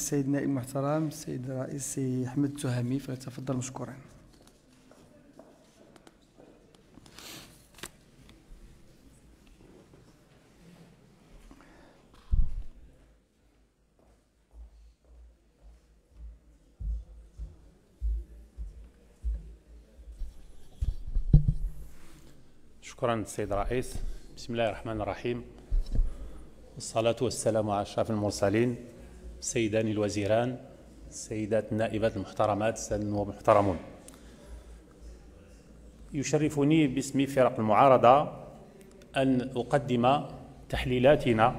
السيد النائب المحترم السيد الرئيس أحمد التهامي، فليتفضل مشكورا. شكرا السيد الرئيس. بسم الله الرحمن الرحيم، والصلاة والسلام على أشرف المرسلين، السيدان الوزيران، السيدات النائبات المحترمات، السادة النواب المحترمون. يشرفني باسم فرق المعارضة أن أقدم تحليلاتنا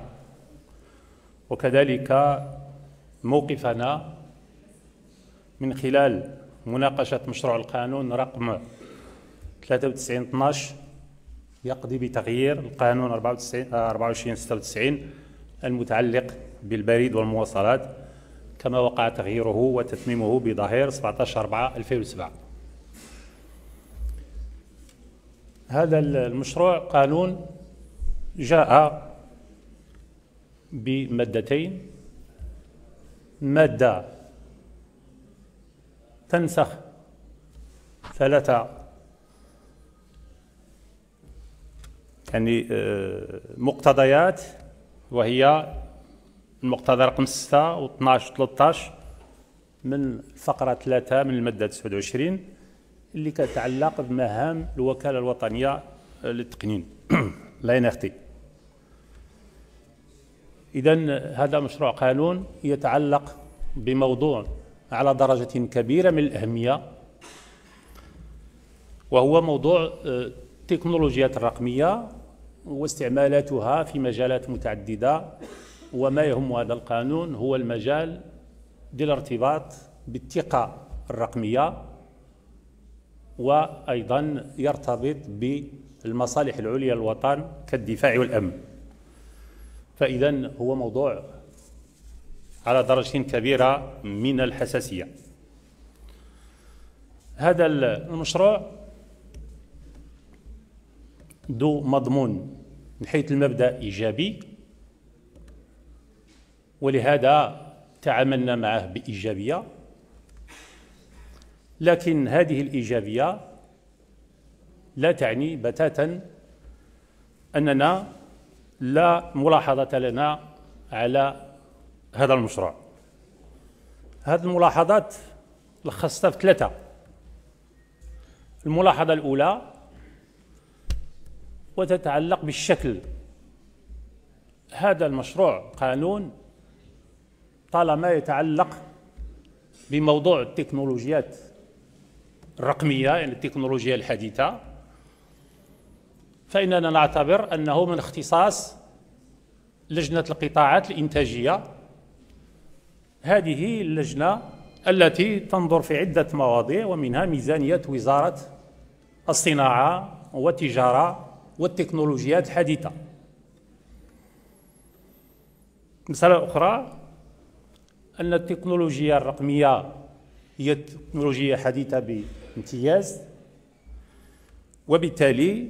وكذلك موقفنا من خلال مناقشة مشروع القانون رقم 93/12 يقضي بتغيير القانون 24/96 المتعلق بالبريد والمواصلات، كما وقع تغييره وتتميمه بظهير 17/4/2007. هذا المشروع قانون جاء بمادتين: مادة تنسخ 3 مقتضيات، وهي المقتضى رقم 6 و12 و13 من الفقرة 3 من المادة 29 اللي كتعلق بمهام الوكالة الوطنية للتقنين (l'ANRT). إذن هذا مشروع قانون يتعلق بموضوع على درجة كبيرة من الأهمية، وهو موضوع التكنولوجيات الرقمية واستعمالاتها في مجالات متعددة. وما يهم هذا القانون هو المجال ديال الارتباط بالثقة الرقمية، وأيضا يرتبط بالمصالح العليا للوطن كالدفاع والأمن. فإذا هو موضوع على درجة كبيرة من الحساسية. هذا المشروع ذو مضمون من حيث المبدأ إيجابي، ولهذا تعاملنا معه بإيجابية، لكن هذه الإيجابية لا تعني بتاتا أننا لا ملاحظة لنا على هذا المشروع. هذه الملاحظات لخصتها في 3. الملاحظة الأولى وتتعلق بالشكل. هذا المشروع قانون طالما يتعلق بموضوع التكنولوجيات الرقمية، يعني التكنولوجيا الحديثة، فإننا نعتبر أنه من اختصاص لجنة القطاعات الإنتاجية. هذه اللجنة التي تنظر في عدة مواضيع، ومنها ميزانية وزارة الصناعة والتجارة والتكنولوجيات الحديثة. مسألة أخرى أن التكنولوجيا الرقمية هي تكنولوجيا حديثة بامتياز، وبالتالي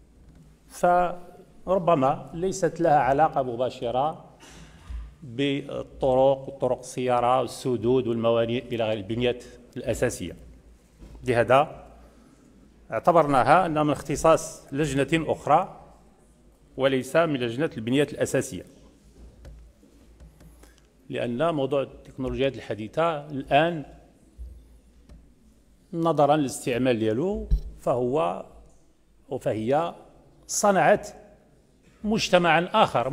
فربما ليست لها علاقة مباشرة بالطرق وطرق السيارة والسدود والموانئ إلى غير البنيات الأساسية. لهذا اعتبرناها أنها من اختصاص لجنة أخرى وليس من لجنة البنيات الأساسية، لأن موضوع التكنولوجيات الحديثة الآن نظرا للاستعمال ديالو فهي صنعت مجتمعا آخر،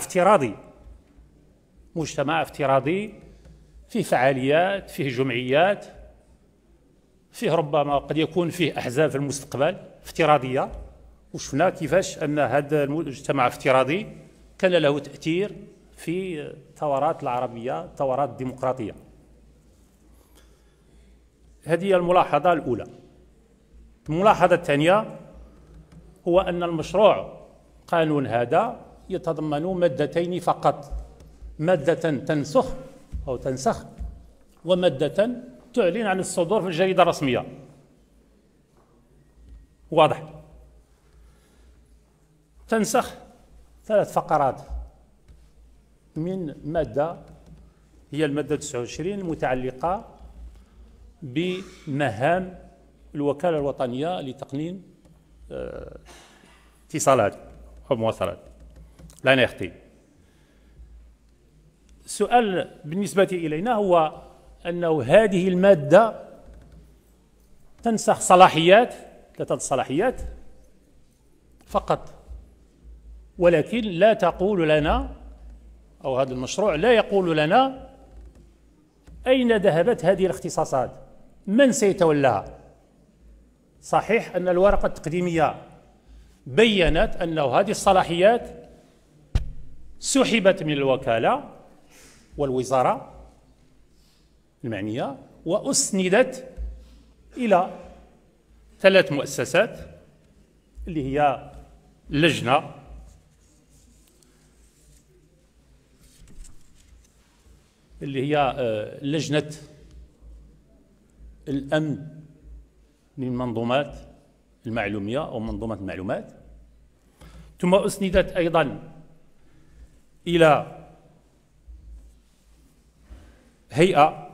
مجتمع افتراضي فيه فعاليات، فيه جمعيات، فيه ربما قد يكون فيه أحزاب في المستقبل افتراضية. وشفنا كيفاش أن هذا المجتمع الافتراضي كان له تأثير في الثورات العربية، الثورات الديمقراطية. هذه الملاحظة الأولى. الملاحظة الثانية هو أن المشروع قانون هذا يتضمن مادتين فقط: مادة تنسخ ومادة تعلن عن الصدور في الجريدة الرسمية. واضح. تنسخ 3 فقرات من مادة هي المادة 29 المتعلقة بمهام الوكالة الوطنية لتقنين اتصالات أو مواصلات لا نختي. السؤال بالنسبة إلينا هو أنه هذه المادة تنسخ صلاحيات 3 صلاحيات فقط، ولكن لا تقول لنا، أو هذا المشروع لا يقول لنا أين ذهبت هذه الاختصاصات، من سيتولاها. صحيح أن الورقة التقديمية بيّنت أن هذه الصلاحيات سحبت من الوكالة والوزارة المعنية وأسندت إلى 3 مؤسسات اللي هي لجنة لجنة الأمن للمنظومات المعلومية أو منظومة المعلومات، ثم أسندت أيضا إلى هيئة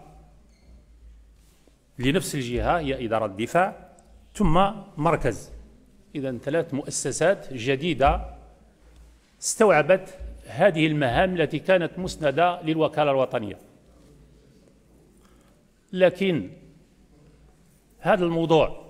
لنفس الجهة هي إدارة الدفاع، ثم مركز. إذن 3 مؤسسات جديدة استوعبت هذه المهام التي كانت مسندة للوكالة الوطنية. لكن هذا الموضوع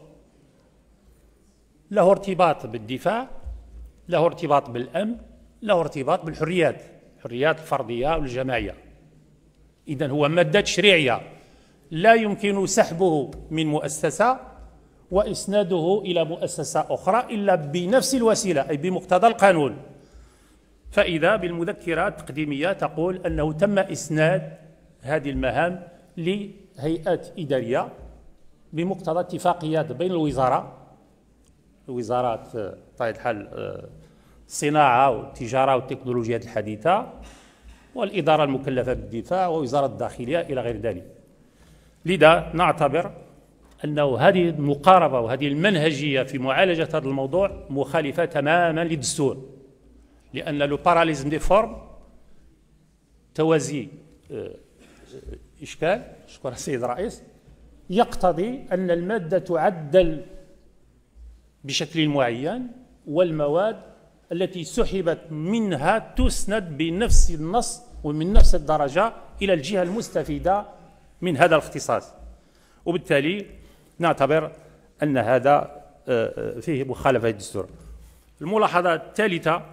له ارتباط بالدفاع، له ارتباط بالأمن، له ارتباط بالحريات، الحريات الفردية والجماعية. إذن هو مادة تشريعية لا يمكن سحبه من مؤسسة وإسناده إلى مؤسسة أخرى إلا بنفس الوسيلة، أي بمقتضى القانون. فإذا بالمذكرة التقديمية تقول أنه تم إسناد هذه المهام لهيئات إدارية بمقتضى اتفاقيات بين الوزارات بطبيعة الحال الصناعة والتجارة والتكنولوجيات الحديثة والإدارة المكلفة بالدفاع ووزارة الداخلية إلى غير ذلك. لذا نعتبر أنه هذه المقاربة وهذه المنهجية في معالجة هذا الموضوع مخالفة تماما للدستور، لأن لو باراليزم دي فورم توازي إشكال، شكرا السيد الرئيس، يقتضي أن المادة تعدل بشكل معين والمواد التي سحبت منها تسند بنفس النص ومن نفس الدرجة إلى الجهة المستفيدة من هذا الاختصاص، وبالتالي نعتبر أن هذا فيه مخالفة للدستور. الملاحظة الثالثة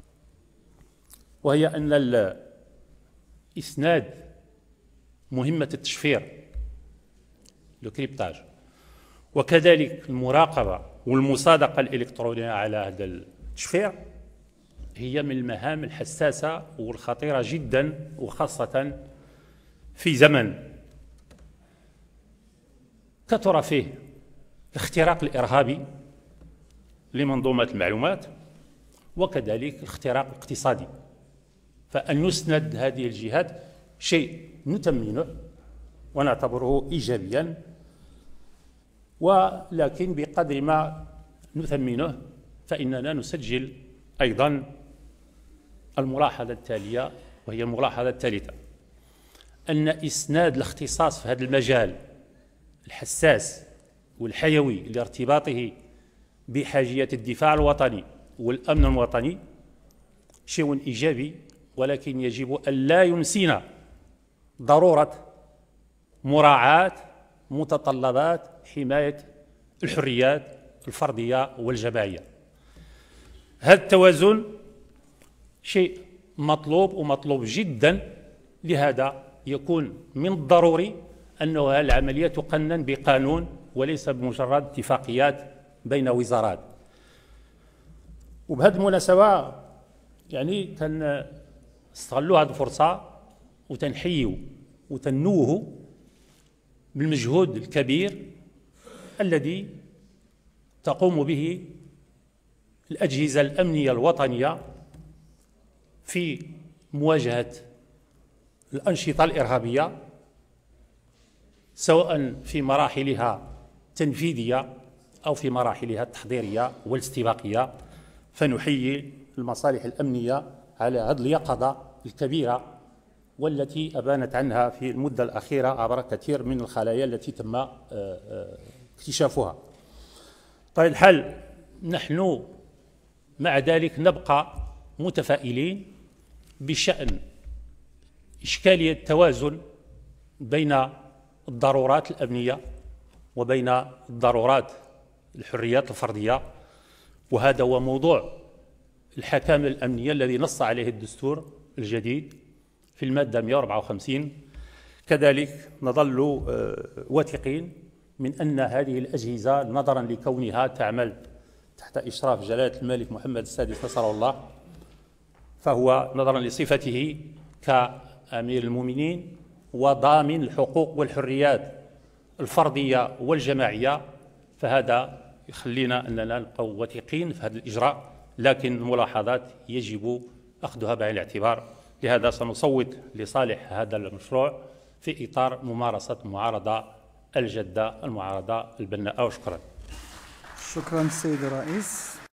وهي أن إسناد مهمة التشفير الكريبتاج وكذلك المراقبة والمصادقة الإلكترونية على هذا التشفير هي من المهام الحساسة والخطيرة جدا، وخاصة في زمن كثر فيه الاختراق الإرهابي لمنظومات المعلومات وكذلك الاختراق الاقتصادي. فأن يسند هذه الجهات شيء نثمنه ونعتبره إيجابيا، ولكن بقدر ما نثمنه فإننا نسجل أيضا الملاحظة التالية، وهي الملاحظة الثالثة: أن إسناد الاختصاص في هذا المجال الحساس والحيوي لارتباطه بحاجيات الدفاع الوطني والأمن الوطني شيء إيجابي، ولكن يجب أن لا ينسينا ضرورة مراعاة متطلبات حماية الحريات الفردية والجماعية. هذا التوازن شيء مطلوب ومطلوب جدا، لهذا يكون من الضروري أنه العملية تقنن بقانون وليس بمجرد اتفاقيات بين وزارات. وبهذه المناسبة يعني تنستغلوا هذه الفرصة وتنحيوا وتنوه بالمجهود الكبير الذي تقوم به الأجهزة الأمنية الوطنية في مواجهة الأنشطة الإرهابية، سواء في مراحلها التنفيذية أو في مراحلها التحضيرية والاستباقية. فنحيي المصالح الأمنية على هذه اليقظة الكبيرة والتي أبانت عنها في المدة الأخيرة عبر كثير من الخلايا التي تم اكتشافها. طيب الحال نحن مع ذلك نبقى متفائلين بشأن إشكالية التوازن بين الضرورات الأمنية وبين الضرورات الحريات الفردية، وهذا هو موضوع الحكامة الأمنية الذي نص عليه الدستور الجديد في المادة 154. كذلك نظل واثقين من أن هذه الأجهزة نظرا لكونها تعمل تحت إشراف جلالة الملك محمد السادس نصره الله، فهو نظرا لصفته كأمير المؤمنين وضامن الحقوق والحريات الفردية والجماعية، فهذا يخلينا أننا نبقى واثقين في هذا الإجراء، لكن الملاحظات يجب أخذها بعين الاعتبار. لهذا سنصوت لصالح هذا المشروع في إطار ممارسة المعارضة الجادة، المعارضة البناءة. وشكرا. شكرا السيد الرئيس.